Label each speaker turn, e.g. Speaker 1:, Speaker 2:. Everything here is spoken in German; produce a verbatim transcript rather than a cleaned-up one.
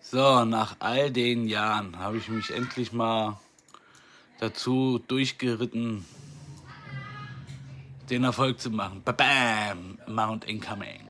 Speaker 1: So, nach all den Jahren habe ich mich endlich mal dazu durchgeritten, den Erfolg zu machen. Bam! Mount Incoming.